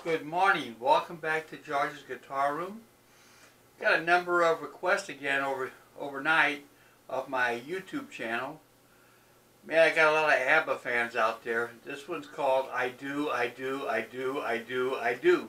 Good morning. Welcome back to George's Guitar Room. Got a number of requests again overnight of my YouTube channel. Man, I got a lot of ABBA fans out there. This one's called I Do, I Do, I Do, I Do, I Do.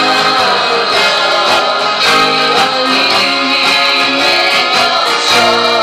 Show.